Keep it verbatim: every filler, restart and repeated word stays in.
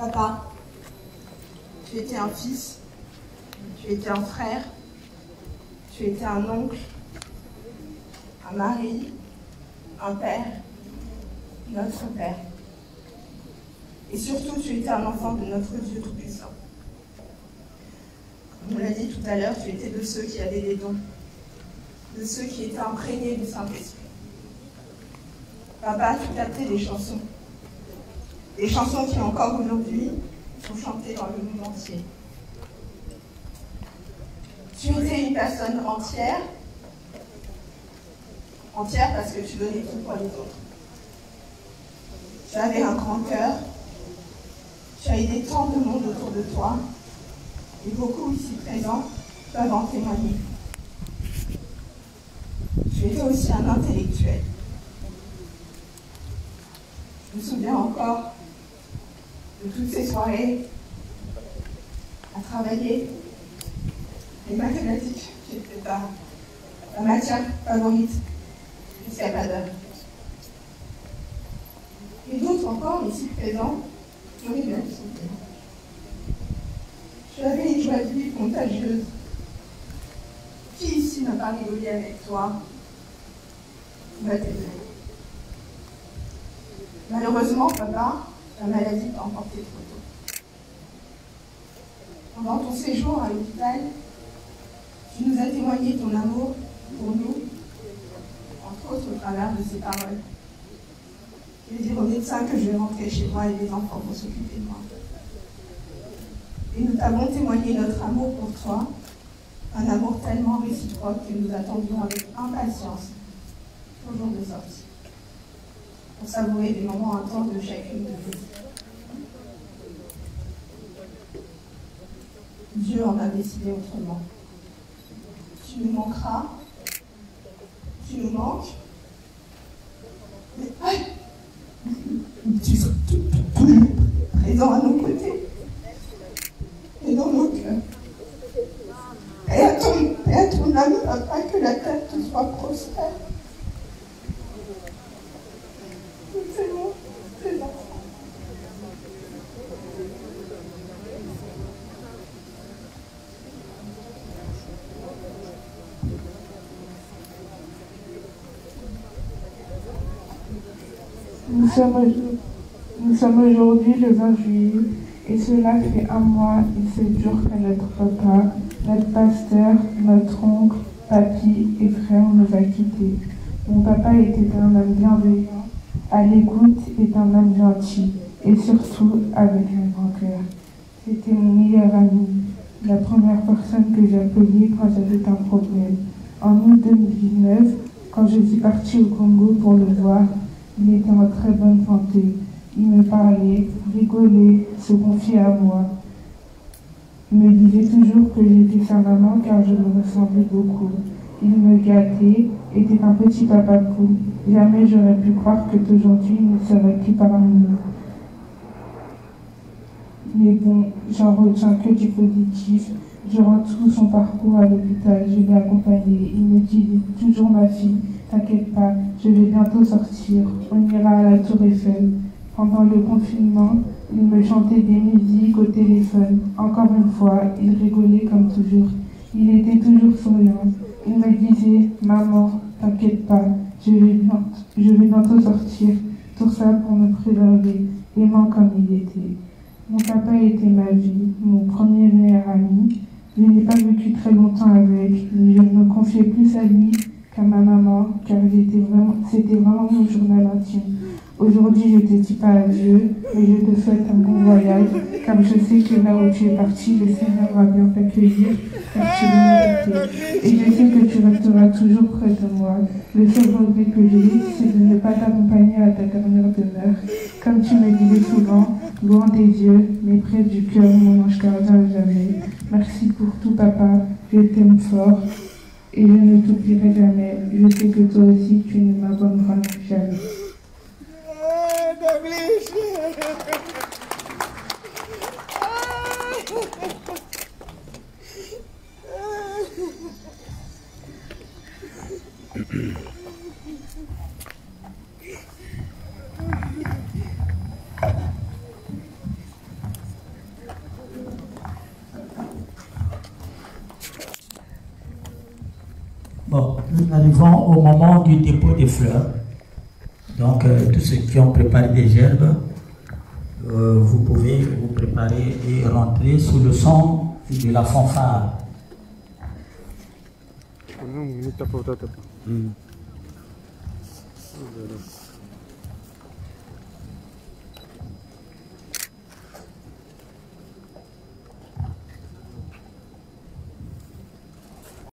Papa, tu étais un fils, tu étais un frère, tu étais un oncle, un mari, un père, notre Père. Et surtout, tu étais un enfant de notre Dieu Tout-Puissant. Comme on l'a dit tout à l'heure, tu étais de ceux qui avaient des dons, de ceux qui étaient imprégnés du Saint-Esprit. Papa, tu captais des chansons, des chansons qui encore aujourd'hui sont chantées dans le monde entier. Tu étais une personne entière, entière parce que tu donnais tout pour les autres. Tu avais un grand cœur, tu as aidé tant de monde autour de toi, et beaucoup ici présents peuvent en témoigner. Tu étais aussi un intellectuel. Je me souviens encore de toutes ces soirées à travailler. Les mathématiques, c'était ta, ta matière favorite jusqu'à pas d'heure. Et d'autres encore, ici présents, j'aurais bien souvenir. Tu avais une joie de vivre contagieuse. Qui ici n'a pas rigolé avec toi? Bah, t'es vrai. Malheureusement, papa, la maladie t'a emporté trop tôt. Pendant ton séjour à l'hôpital, tu nous as témoigné ton amour pour nous, entre autres au travers de ces paroles. Je vais dire au médecin que je vais rentrer chez moi et les enfants vont s'occuper de moi. Et nous t'avons témoigné notre amour pour toi, un amour tellement réciproque que nous attendions avec impatience ton jour de sortie, pour savourer des moments intenses de chacune de nous. Dieu en a décidé autrement. Tu nous manqueras, tu nous manques, mais tu seras toujours présent à nos côtés et dans nos cœurs. Et à ton, et à ton âme, papa, que la tête te soit prospère. Nous t'aimons, tes enfants. Nous sommes, nous sommes aujourd'hui le vingt juillet et cela fait un mois et sept jours que notre papa, notre pasteur, notre oncle, papy et frère nous a quittés. Mon papa était un homme bienveillant, à l'écoute et un homme gentil et surtout avec un grand cœur. C'était mon meilleur ami, la première personne que j'ai appelée quand j'avais un problème. En août deux mille dix-neuf, quand je suis partie au Congo pour le voir, il était en très bonne santé. Il me parlait, rigolait, se confiait à moi. Il me disait toujours que j'étais sa maman car je me ressemblais beaucoup. Il me gâtait, était un petit papa cool. Jamais j'aurais pu croire que d'aujourd'hui il ne serait plus parmi nous. Mais bon, j'en retiens que du positif. Durant tout son parcours à l'hôpital, je l'ai accompagné. Il me disait toujours ma fille, t'inquiète pas, je vais bientôt sortir. On ira à la Tour Eiffel. Pendant le confinement, il me chantait des musiques au téléphone. Encore une fois, il rigolait comme toujours. Il était toujours souriant. Il me disait, maman, t'inquiète pas, je vais bientôt, je vais bientôt sortir. Tout ça pour me préserver, aimant comme il était. Mon papa était ma vie, mon premier meilleur ami. Je n'ai pas vécu très longtemps avec, mais je me confiais plus à lui qu'à ma maman, car c'était vraiment, c'était vraiment mon journal intime. Aujourd'hui, je ne te dis pas adieu, mais je te souhaite un bon voyage, car je sais que là où tu es parti, le Seigneur va bien t'accueillir, car tu le méritais. Et je sais que tu resteras toujours près de moi. Le seul regret que j'ai, c'est de ne pas t'accompagner à ta dernière demeure. Comme tu me disais souvent, loin des yeux, mais près du cœur, mon ange gardien à jamais. Merci pour tout, papa. Je t'aime fort et je ne t'oublierai jamais. Je sais que toi aussi, tu ne m'abandonneras jamais. Bon, nous arrivons au moment du dépôt des fleurs. Donc, euh, tous ceux qui ont préparé des gerbes, euh, vous pouvez vous préparer et rentrer sous le son de la fanfare. Hmm.